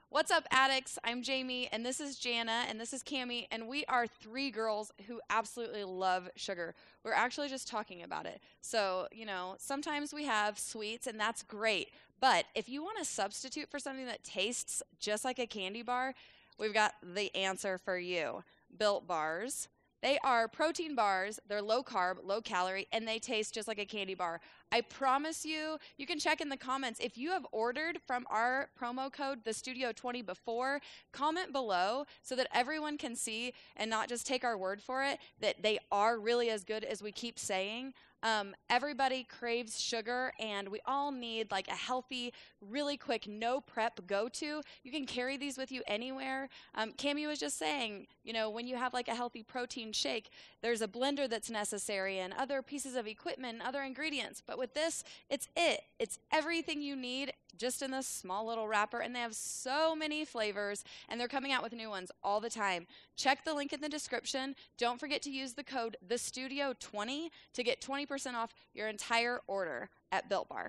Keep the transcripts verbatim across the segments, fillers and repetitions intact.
What's up, addicts? I'm Jamie, and this is Jana, and this is Cammie, and we are three girls who absolutely love sugar. We're actually just talking about it. So, you know, sometimes we have sweets, and that's great. But if you want to substitute for something that tastes just like a candy bar, we've got the answer for you. Built Bars. They are protein bars, they're low carb, low calorie, and they taste just like a candy bar. I promise you, you can check in the comments. If you have ordered from our promo code, the Studio twenty before, comment below so that everyone can see and not just take our word for it, that they are really as good as we keep saying. Um, everybody craves sugar, and we all need like a healthy, really quick, no prep go-to. You can carry these with you anywhere. Um, Cammie was just saying, you know, when you have like a healthy protein shake, there's a blender that's necessary and other pieces of equipment and other ingredients. But with this, it's it. It's everything you need just in this small little wrapper, and they have so many flavors, and they're coming out with new ones all the time. Check the link in the description. Don't forget to use the code the Studio twenty to get twenty percent off your entire order at Built Bar.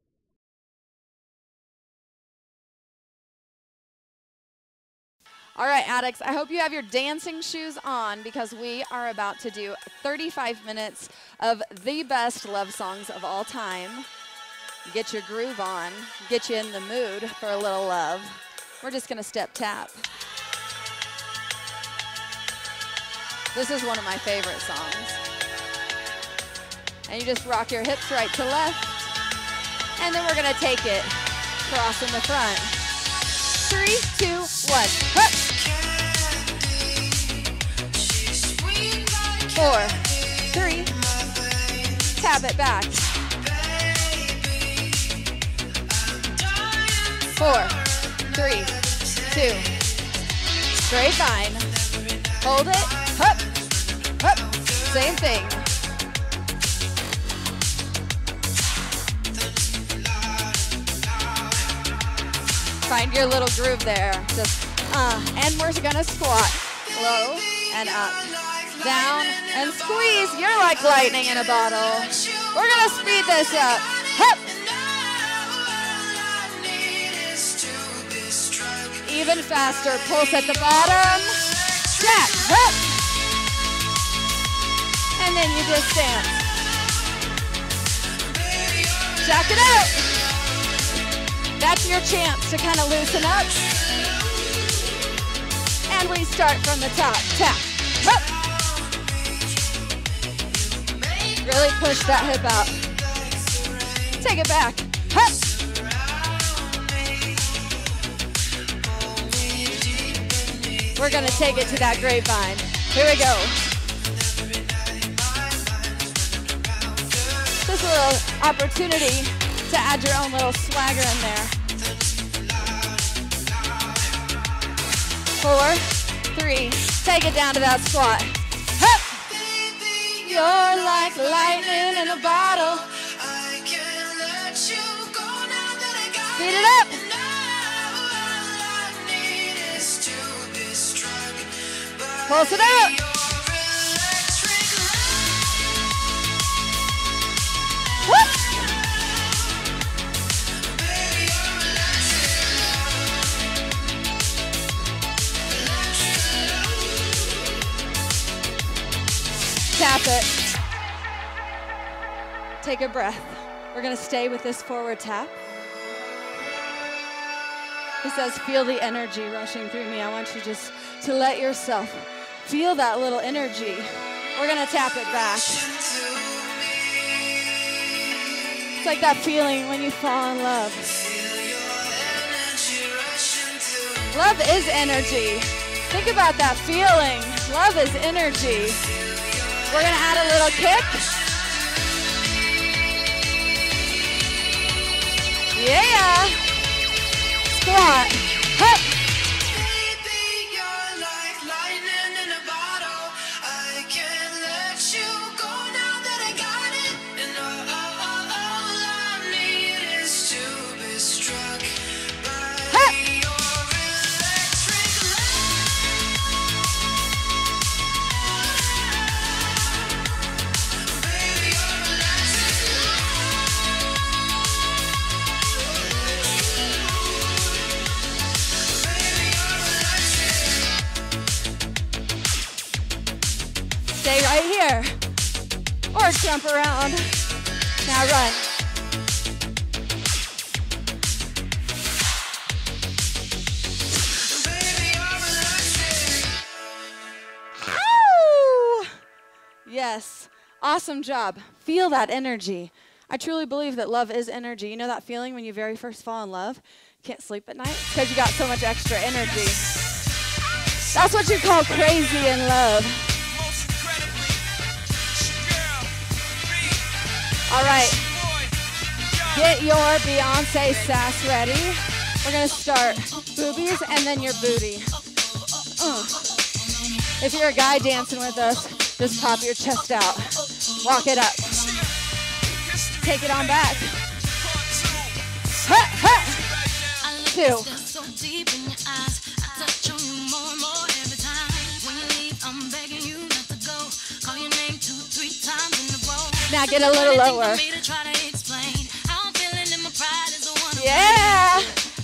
All right, addicts, I hope you have your dancing shoes on because we are about to do thirty-five minutes of the best love songs of all time. Get your groove on, get you in the mood for a little love. We're just gonna step tap. This is one of my favorite songs. And you just rock your hips right to left. And then we're gonna take it, cross in the front. Three, two, one, hup. Four, three, tap it back. Four, three, two, grapevine. Hold it, hup, hup, same thing. Find your little groove there, just, uh, and we're gonna squat, low and up, down and squeeze. You're like lightning in a bottle. We're gonna speed this up, hup. Even faster, pulse at the bottom, jack, hup. And then you just dance. Jack it out. That's your chance to kind of loosen up. And we start from the top, tap, hup. Really push that hip out. Take it back, hup. We're gonna take it to that grapevine. Here we go. Just a little opportunity to add your own little swagger in there. Four, three, take it down to that squat. Hup! You're like lightning in a bottle. Speed it up. Pulse it out. Whoop. Tap it. Take a breath. We're gonna stay with this forward tap. He says, feel the energy rushing through me. I want you just to let yourself feel that little energy. We're gonna tap it back. It's like that feeling when you fall in love. Love is energy. Think about that feeling. Love is energy. We're gonna add a little kick. Yeah. Squat. Hup. jump around. Now run. Ow! Yes, awesome job. Feel that energy. I truly believe that love is energy. You know that feeling when you very first fall in love? Can't sleep at night? Because you got so much extra energy. That's what you call crazy in love. All right, get your Beyonce sass ready. We're gonna start boobies and then your booty. Uh. If you're a guy dancing with us, just pop your chest out. Walk it up. Take it on back. Ha, ha. Two. Now get a little lower. Yeah.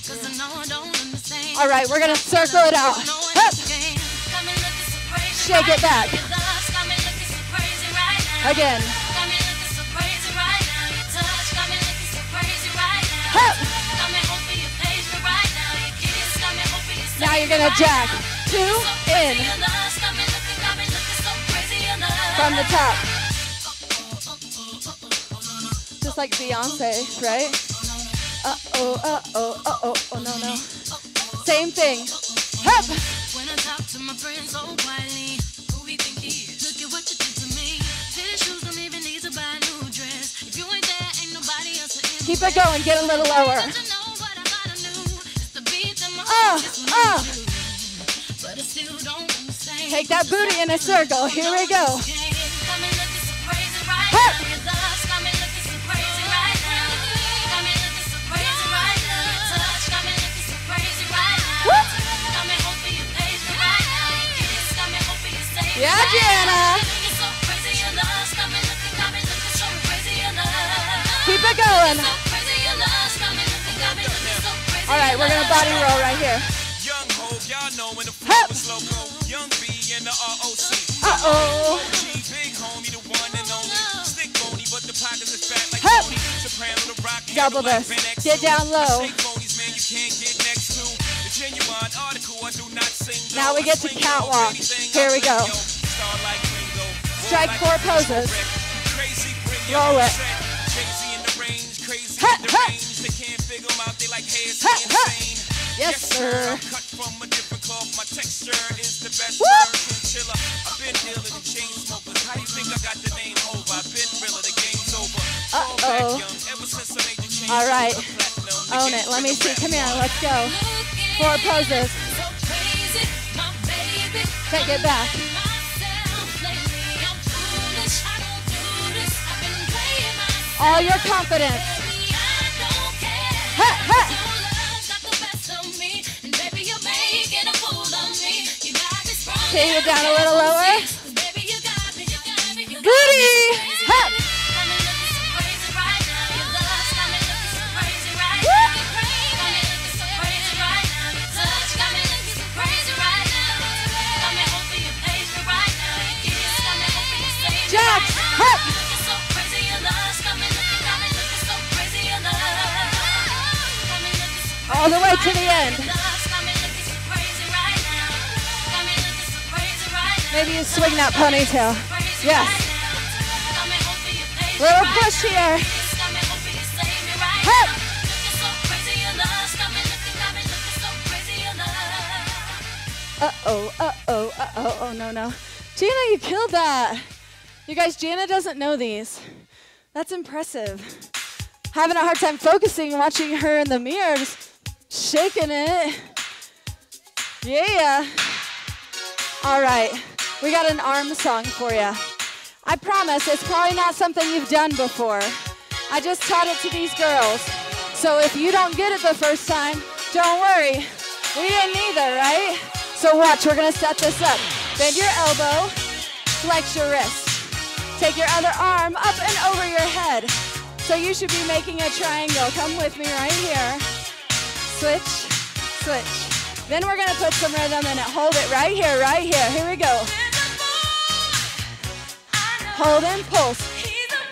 All right, we're gonna circle it out. Hup. Shake it back. Again. Hup. Now you're gonna jack. Two in. From the top. Just like Beyonce, right? Uh-oh, uh-oh, uh-oh, oh, no, no. Same thing. Hup! When I talk to my friends so quietly, who we think he is? Look at what you did to me. Fitted shoes don't even need to buy a new dress. If you ain't there, ain't nobody else to keep it going, get a little lower. Uh, uh. Take that booty in a circle. Here we go. Hup! Yeah, Gianna. Keep it going. All right, we're gonna body roll right here. Hup. Uh-oh. Hup. Double this. Get down low. Now we get to catwalk. Here we go. Strike four poses. Roll it. Ha, ha. Ha, ha. Yes, sir. Woo. Uh-oh. All right. Own it. Let me see. Come here. Let's go. Four poses. Take it back. All your confidence. Ha, ha. Take it down a little lower. Booty. Ha. Jack, hup. All the way to the end. Maybe you swing that ponytail. Yes. Little push here. Hup. Uh-oh, uh-oh, uh-oh, oh, no, no. Gina, you killed that. You guys, Jana doesn't know these. That's impressive. Having a hard time focusing, watching her in the mirror, just shaking it. Yeah. All right, we got an arm song for you. I promise it's probably not something you've done before. I just taught it to these girls. So if you don't get it the first time, don't worry. We didn't either, right? So watch, we're gonna set this up. Bend your elbow, flex your wrist. Take your other arm up and over your head. So you should be making a triangle. Come with me right here. Switch, switch. Then we're gonna put some rhythm in it. Hold it right here, right here. Here we go. Hold and pulse.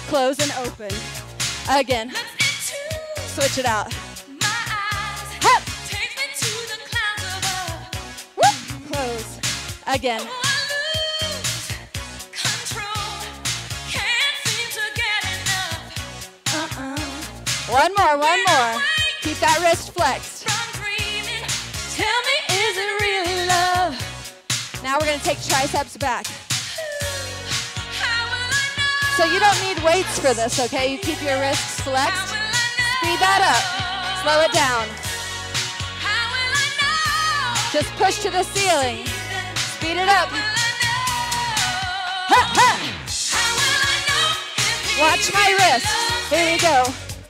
close and open. Again. Switch it out. Hop. Whoop. Close. Again. Uh-uh. One more, one more. Keep that wrist flexed. Tell me, is it really love? Now we're going to take triceps back. So you don't need weights for this, okay? You keep your wrists flexed. Speed that up. Slow it down. Just push to the ceiling. Speed it up. Ha, ha. Watch my wrists. Here we go.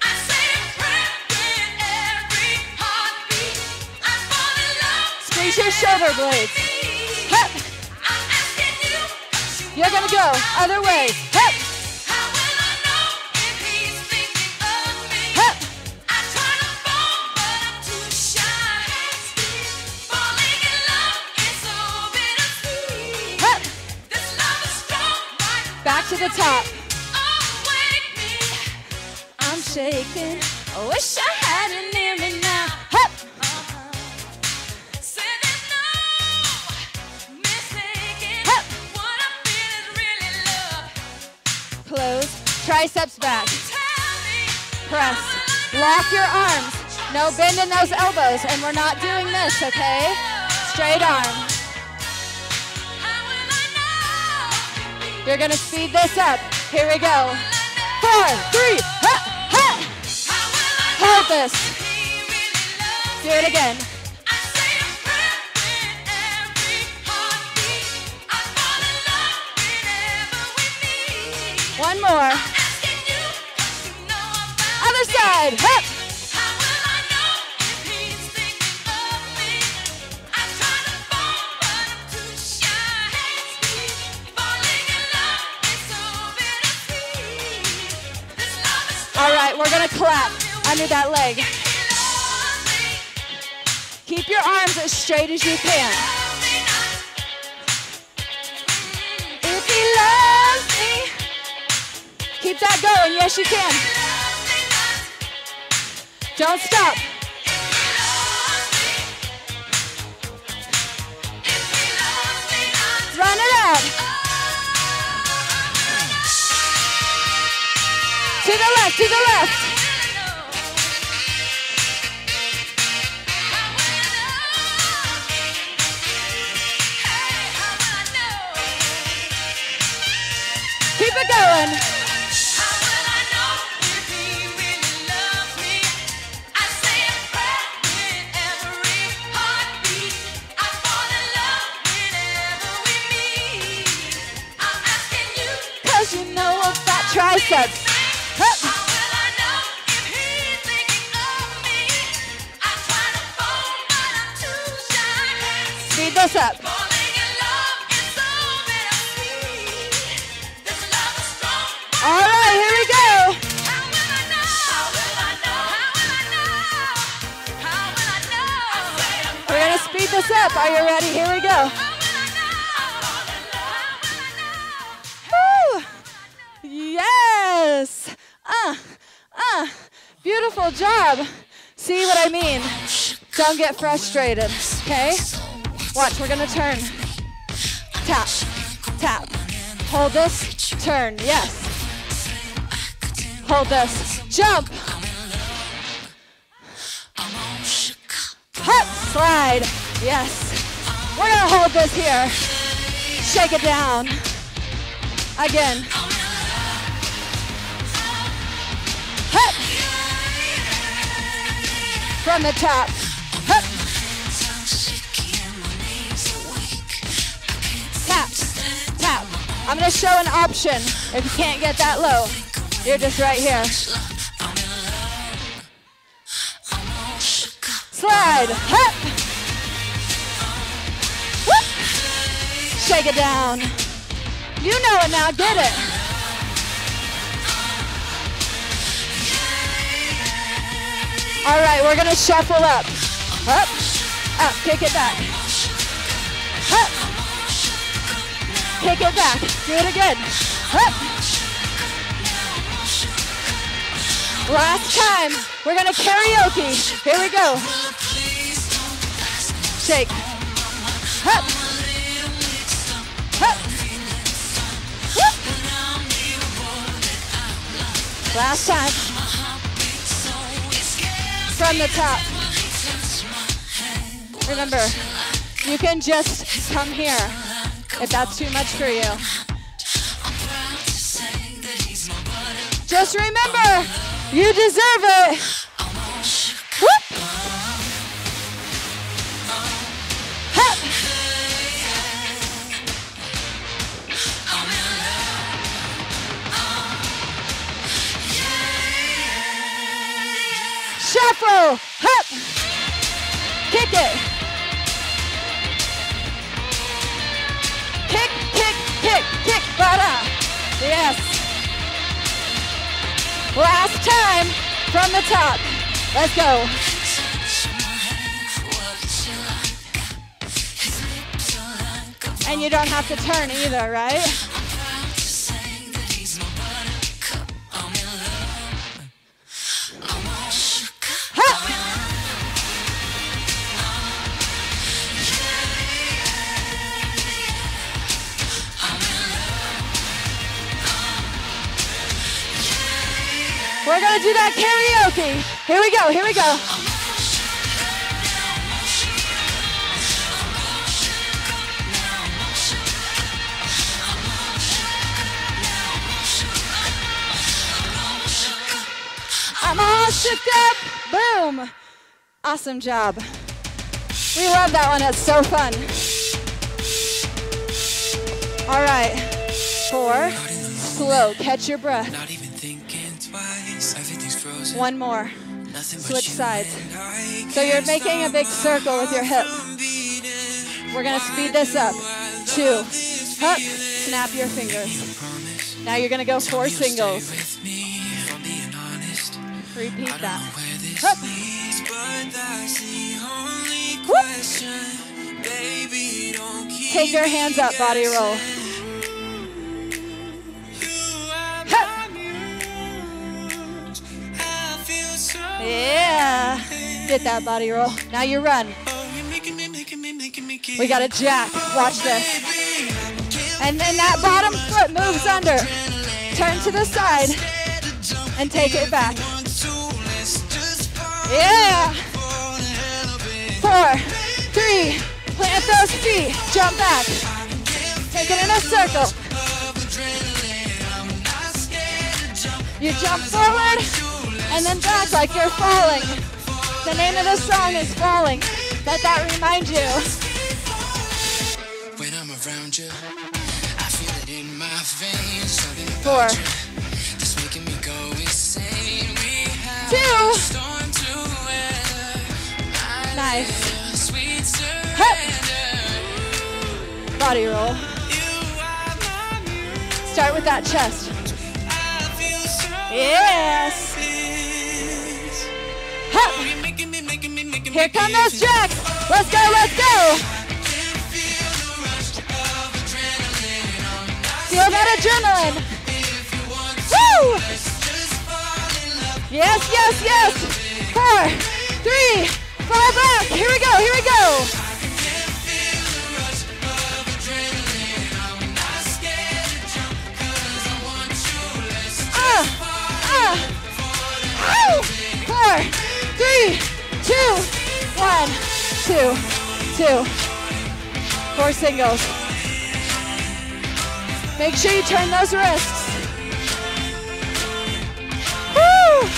Squeeze your shoulder blades. Ha. You're gonna go other way. Ha. Back to the top. I'm shaking. I wish I had it near me now. Hup. Hup. Close. Triceps back. Press. Lock your arms. No bend in those elbows. And we're not doing this, okay? Straight arm. You're gonna speed this up. Here we go. Four, three, ha, ha. Hold this. Do it again. One more. Other side. Hup. All right, we're gonna clap under that leg. Keep your arms as straight as you can. If he loves me, keep that going. Yes, you can. Don't stop. Run it out. To the left, to the left. Keep it going. Cause you know about triceps. Speed this up. All right, here we go. We're going to speed this up. Are you ready? Here we go. Woo. Yes. Uh, uh, beautiful job. See what I mean? Don't get frustrated, okay? Watch, we're gonna turn. Tap, tap. Hold this, turn, yes. Hold this, jump. Hop, slide, yes. We're gonna hold this here. Shake it down. Again. Hop. From the top. Hop. Tap, tap. I'm gonna show an option if you can't get that low. You're just right here. Slide, hop. Whoop. Shake it down. You know it now, get it. All right, we're gonna shuffle up. Up, up, kick it back. Up. Kick it back. Do it again. Up. Last time. We're gonna karaoke. Here we go. Shake. Hup. Hup. Whoop. Last time. From the top. Remember, you can just come here if that's too much for you. Just remember, you deserve it. Whoop. Hup. Shuffle. Hup. Kick it. Kick, kick, kick, kick, bada. Yes. Last time from the top. Let's go. And you don't have to turn either, right? We're gonna do that karaoke. Here we go, here we go. I'm all shook up, boom. Awesome job. We love that one, it's so fun. All right, four, slow, catch your breath. One more. Switch sides. So you're making a big circle with your hip. We're gonna speed this up. Two. Hup. Snap your fingers. Now you're gonna go four singles. Repeat that. Hup. Whoop. Take your hands up, body roll. Yeah, get that body roll. Now you run. We got a jack, watch this. And then that bottom foot moves under. Turn to the side and take it back. Yeah. Four, three, plant those feet, jump back. Take it in a circle. You jump forward and then back like you're falling. The name of the song is Falling. Let that remind you. When I'm around you, I feel it in my veins. Something about you that's making me go insane. We have two. Storm to weather. Nice. Hup. Body roll. Start with that chest. Yes. Hup. Here come those jacks. Let's go, let's go. Feel that adrenaline. Woo! Yes, yes, yes. Four, three, fall back. Here we go, here we go. Ah, ah. Ow. Four, three, two, one, two, two. Four singles. Make sure you turn those wrists. Woo!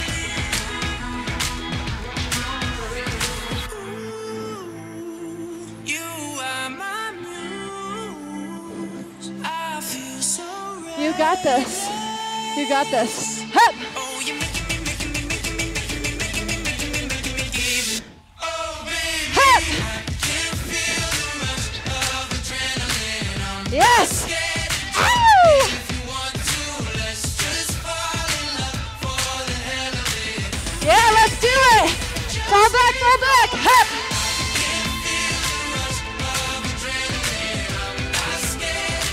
You are my muse. I feel so right. You got this. You got this. Hup! Hup! Yes! Ow! Yeah, let's do it! Fall back, fall back! Hup!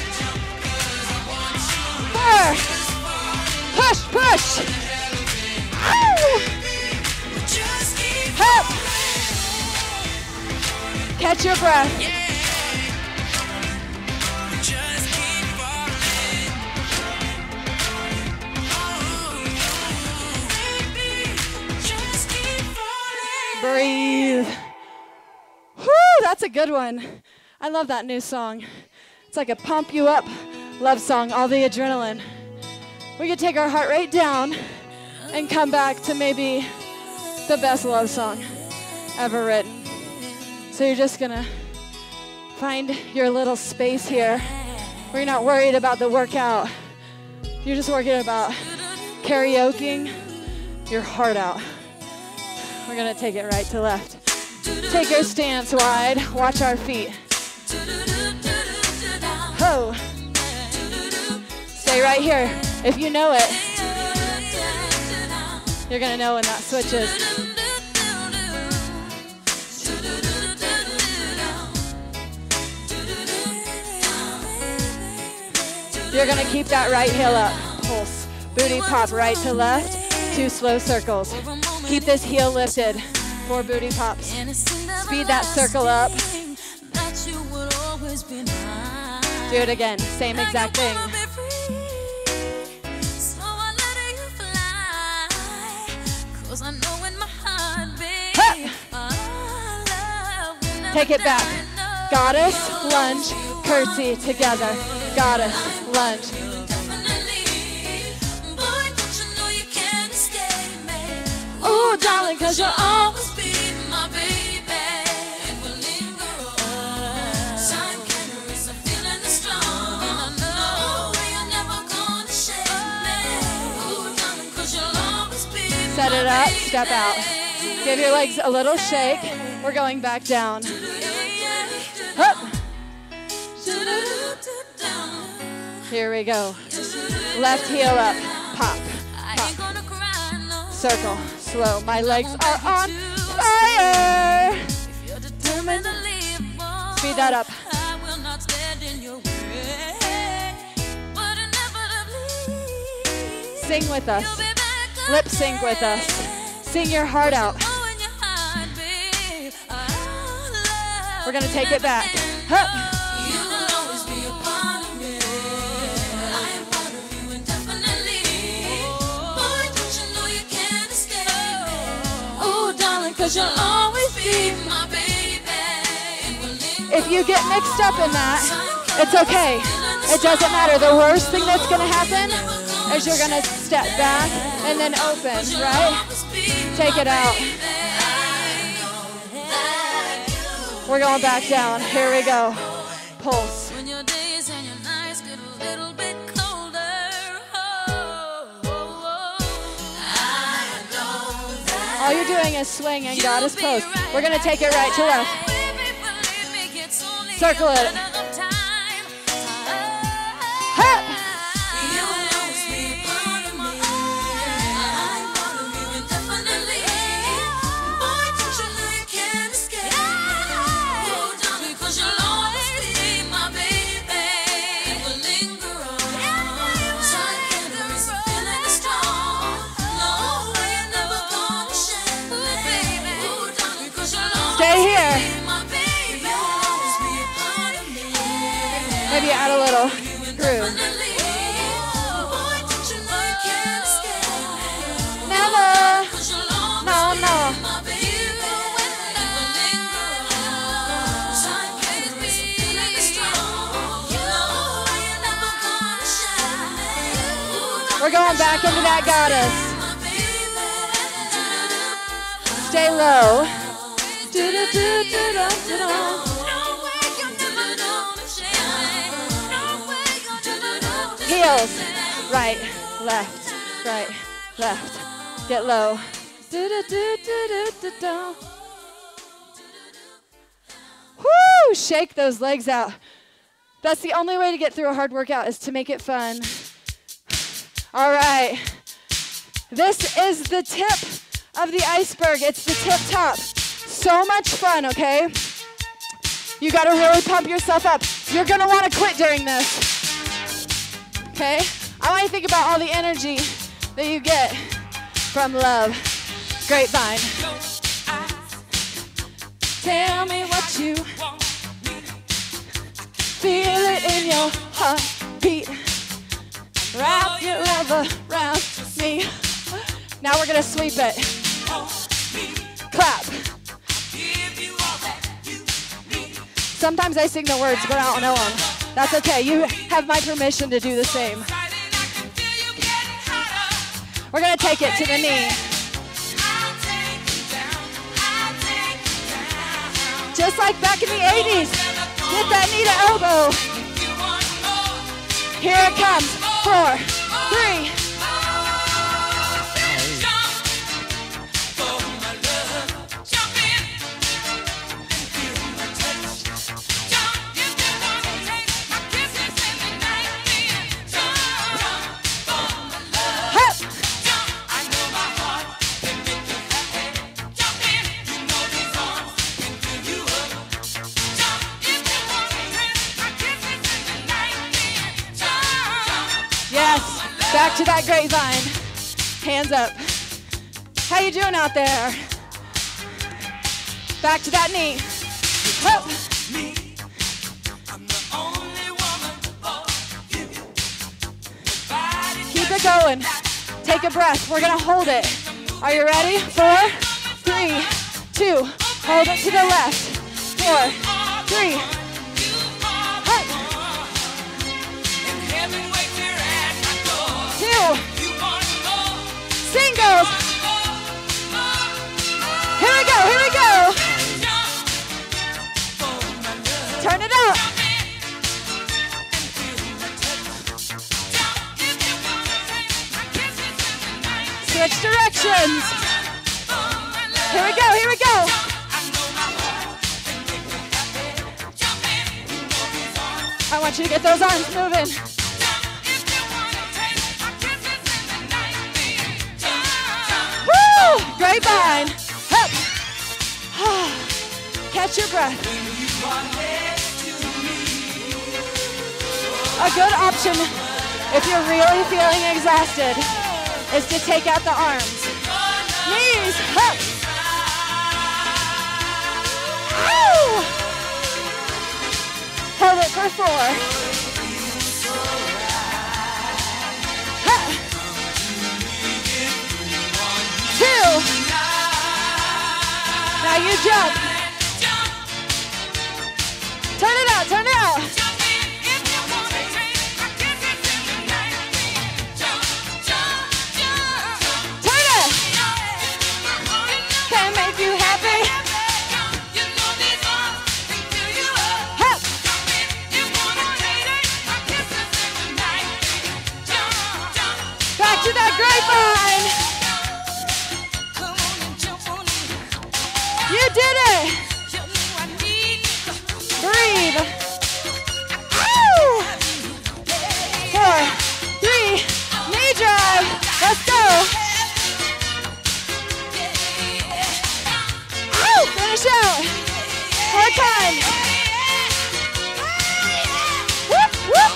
Four! Push, push! Catch your breath. Breathe. Whew, that's a good one. I love that new song. It's like a pump you up love song, all the adrenaline. We could take our heart rate down and come back to maybe the best love song ever written. So you're just gonna find your little space here where you're not worried about the workout. You're just working about karaokeing your heart out. We're gonna take it right to left. Take your stance wide, watch our feet. Ho! Stay right here. If you know it, you're gonna know when that switches. You're gonna keep that right heel up. Pulse, booty pop right to left, two slow circles. Keep this heel lifted, four booty pops. Speed that circle up. Do it again, same exact thing. Take it back. Goddess, lunge, curtsy together. Goddess, lunge. Oh, darling, cause you'll always be my baby. And we'll linger on. Time carries a feeling that's strong. And I know you're never gonna shake me. Oh, darling, cause you'll always be my baby. Set it up, step out. Give your legs a little shake. We're going back down. Up. Here we go. Left heel up. Pop. Pop. Circle. Slow. My legs are on fire. Speed that up. Sing with us. Lip sync with us. Sing your heart out. We're going to take it back. Hup. Oh, darling, cause you'll always be my baby. If you get mixed up in that, it's okay. It doesn't matter. The worst thing that's going to happen is you're going to step back and then open, right? Take it out. We're going back down. Here we go. Pulse. When your days and your nights get a little bit colder. All you're doing is swing and goddess pose. We're going to take it right to left. Circle it. Hop. Stay here. Maybe add a little groove. Never. No, no. We're going back into that goddess. Stay low. Do, do, do, do, do, do, do. Heels, right, left, right, left. Get low. Do, do, do, do, do, do, do. Woo! Shake those legs out. That's the only way to get through a hard workout is to make it fun. All right. This is the tip of the iceberg. It's the tip top. So much fun, okay? You gotta really pump yourself up. You're gonna wanna quit during this, okay? I want you to think about all the energy that you get from love. Grapevine. Tell me what you feel it in your heartbeat. Wrap your love around me. Now we're gonna sweep it. Clap. Sometimes I sing the words, but I don't know them. That's okay. You have my permission to do the same. We're gonna take it to the knee. Just like back in the eighties. Get that knee to elbow. Here it comes. Four, three. Back to that grapevine. Hands up. How you doing out there? Back to that knee. Up. Keep it going. Take a breath. We're gonna hold it. Are you ready? Four, three, two. Hold it to the left. Four, three. Up. Two. Singles. Here we go, here we go. Turn it up. Switch directions. Here we go, here we go. I want you to get those arms moving. Grapevine. Up. Catch your breath. A good option if you're really feeling exhausted is to take out the arms. Knees. Up. Ow. Hold it for four. Two. Now you jump. Turn it out, turn it out. Turn it. Can make you happy. Hop. Back to that grapevine. You did it! Breathe. Ow! Four, three, knee drive. Let's go. Ow! Finish out. Four times. Whoop, whoop.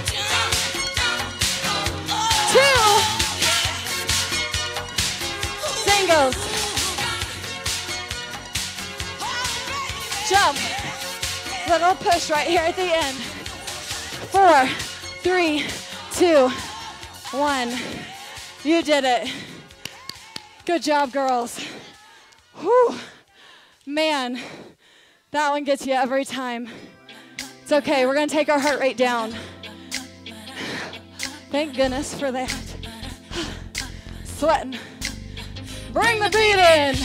Two. Singles. Jump. Little push right here at the end. Four, three, two, one. You did it. Good job, girls. Whew. Man, that one gets you every time. It's okay, we're gonna take our heart rate down. Thank goodness for that. Sweating. Bring the beat in.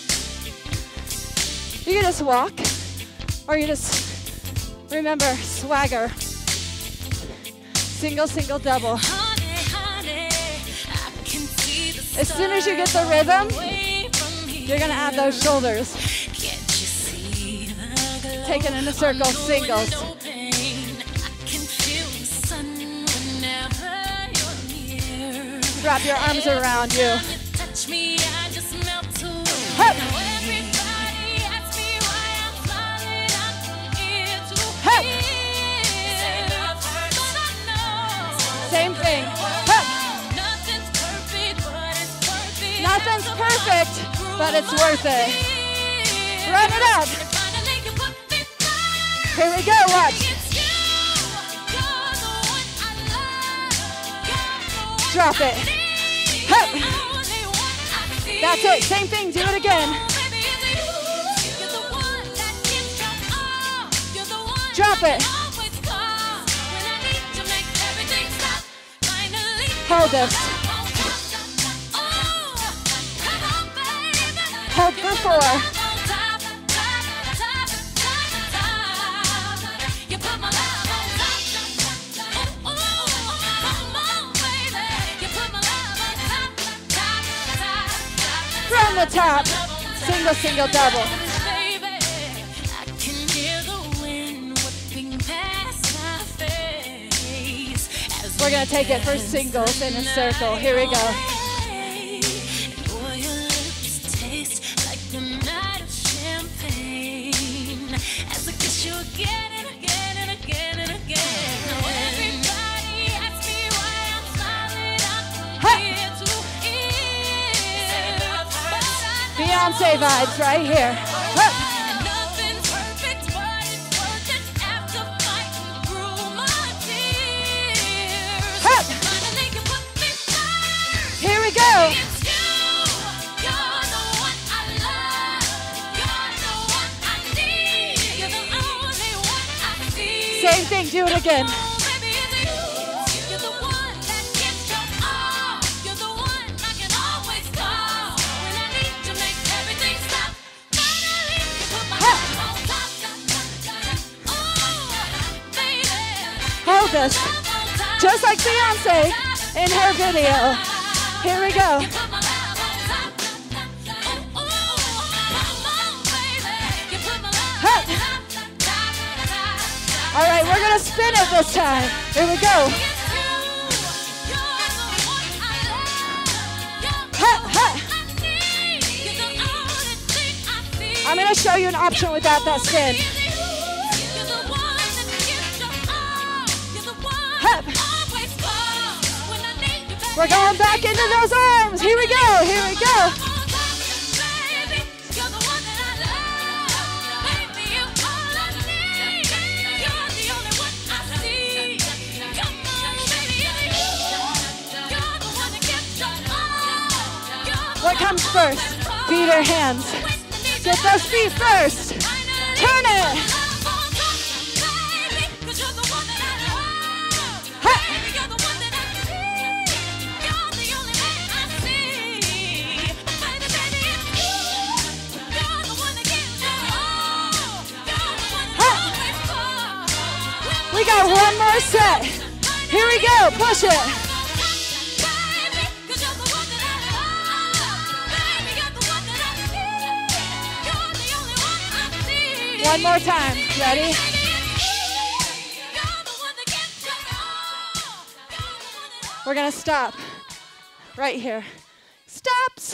You can just walk, or you just, remember, swagger. Single, single, double. As soon as you get the rhythm, you're gonna add those shoulders. Take it in a circle, singles. Wrap your arms around you. Hup. Hup. Same thing. Hup. Nothing's perfect, but it's worth it. Run it up. Here we go, watch. Drop it. Hup. That's it, same thing, do it again. Drop it. Hold this. Hold for four. From the top. Single, single, double. We're going to take it for singles in a circle. Here we go. Beyonce vibes right here. Hup. Hup. Here we go. Same thing, do it again. Hold this, just like Beyonce in her video. Here we go. Hup. All right, we're gonna spin it this time. Here we go. Hup, hup. I'm gonna show you an option without that spin. We're going back into those arms. Here we go, here we go. What comes first? Feet or hands? Get those feet first. Turn it. We got one more set. Here we go, push it. One more time, ready? We're gonna stop right here. Stops.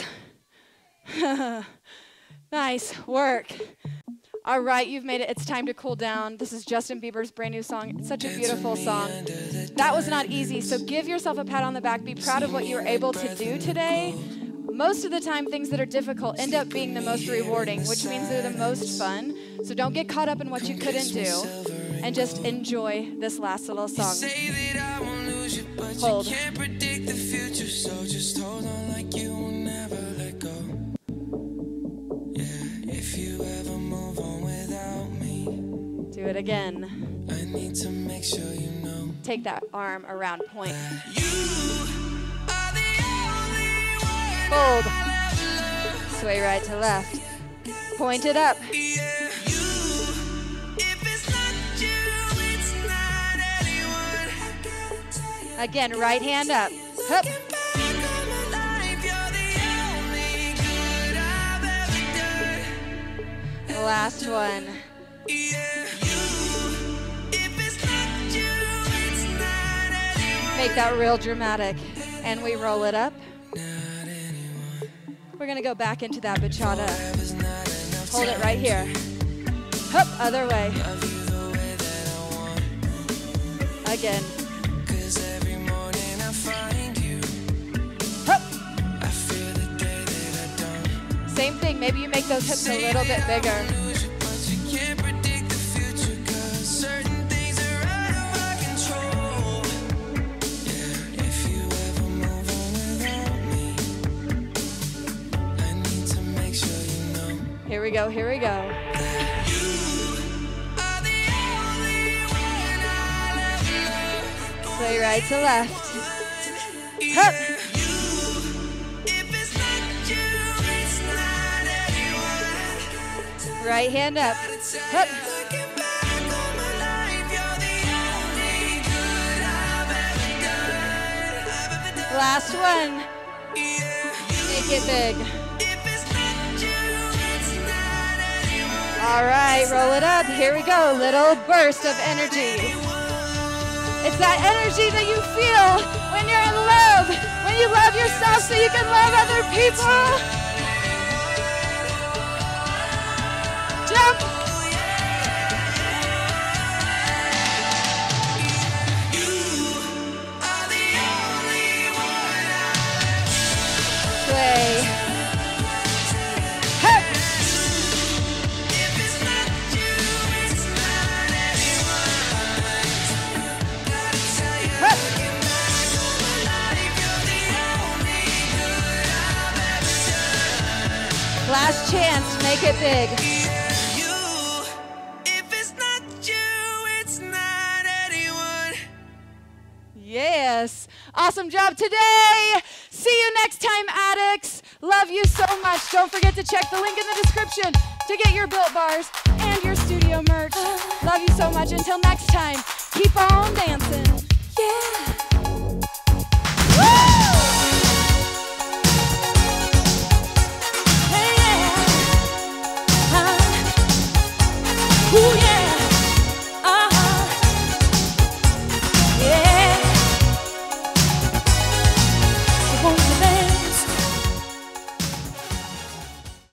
Nice work. All right, you've made it. It's time to cool down. This is Justin Bieber's brand new song. It's such a beautiful song. That was not easy, so give yourself a pat on the back. Be proud of what you were able to do today. Most of the time, things that are difficult end up being the most rewarding, which means they're the most fun. So don't get caught up in what you couldn't do, and just enjoy this last little song. Hold. Do it again. I need to make sure you know. Take that arm around point. Hold. Sway right to left. Point it up. Again, right hand up. Hup. Last one. Make that real dramatic. And we roll it up. We're gonna go back into that bachata. Hold it right here. Hup, other way. Again. Hup. Same thing, maybe you make those hips a little bit bigger. Here we go, here we go. Sway right to left. Hup. Right hand up. Hup. Last one. Make it big. All right, roll it up. Here we go. Little burst of energy. It's that energy that you feel when you're in love, when you love yourself so you can love other people. Jump. Sway. Hup. Hup. Last chance, make it big. Yes. Awesome job today. See you next time, addicts. Love you so much. Don't forget to check the link in the description to get your Built Bars and your studio merch. Love you so much. Until next time, keep on dancing. Yeah.